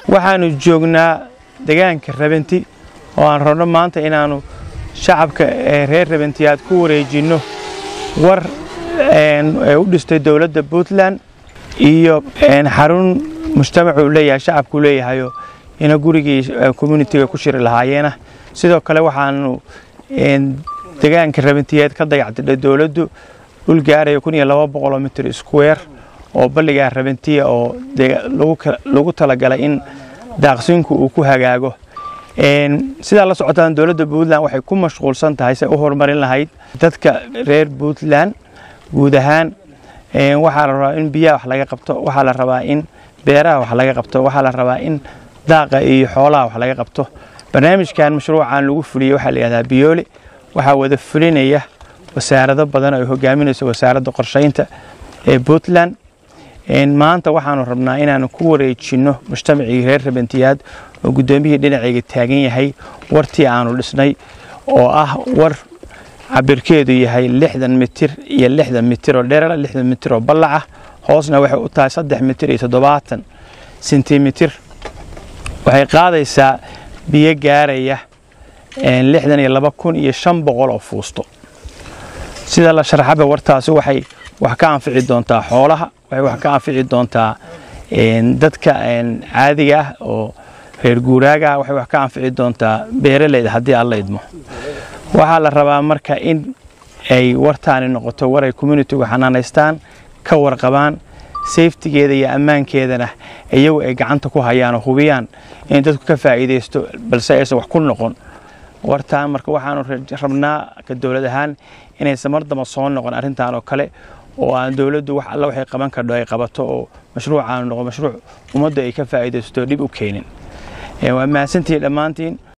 waxaanu joognaa deegaanka Rabanti oo aan rabno maanta inaanu shacabka reer Rabantiyaad ku wareejino war u dhistay dawladda Puntland iyo xarun mujtamacu leeyahay shacabku leeyahay ina gurigii community-ga ku shiri lahaayeen sidoo kale waxaanu deegaanka Rabantiyaad ka dayactirnay dawladdu dhul gaaraya 1200 mitir square oo balliga Rabantiya oo lagu talagalay in daaqsinku uu ku hagaago sida la socotaan dawladda Puntland waxay ku mashquulsan tahay si u horumarin lahayd dadka reer Puntland guud ahaan waxa la rabaa in biyaha wax laga qabto waxa la rabaa in beeraha wax laga qabto waxa la rabaa in daaqa iyo xoolaha wax laga qabto barnaamijkan mashruucan lagu fuliyo waxa la yiraahdaa Biyooli waxa wada fulinaya wasaaradda badan oo hogaaminaysa wasaaradda qorsheynta ee Puntland maanta waxaanu rabnaa inaanu ku wareejino mujtamacii reer Rabantiyaad oo gudoomiyihii dhinacayga taagan yahay wartii aanu dhisnay oo ah war cabirkeedu yahay 60 mitir iyo 60 mitir oo dheer 60 mitir oo ballac hoosna waxay u tahay 3 mitir iyo 70 sentimitir waxay qaadaysaa biyo gaaraya 62,500 oo fuusto sida la sharaxay wartaasi waxay wax ka anfici doontaa xoolaha waxay wax ka anfici doontaa dadka caadiga ah oo reer guuraaga waxay wax ka anfici doontaa beeraleyda hadii alla idmo waxa la rabaa marka in ay wartaani noqoto war ay community-gu xanaanaystaan ka warqabaan safety-geeda iyo ammaankeedana iyagu ay gacanta ku hayaan oo hubiyaan in dadku ka faa'iideysto balse aysan wax ku noqon wartaan marka waxaanu rabnaa ka dawlad ahaan inay samardama soo noqon arintan oo kale oo aan dawladdu wax alla waxay qaban karto ay qabato oo mashruucan noqon mashruuc ummadda ay ka faa'iideysto dib u keenin waa maasantii dhamaantiin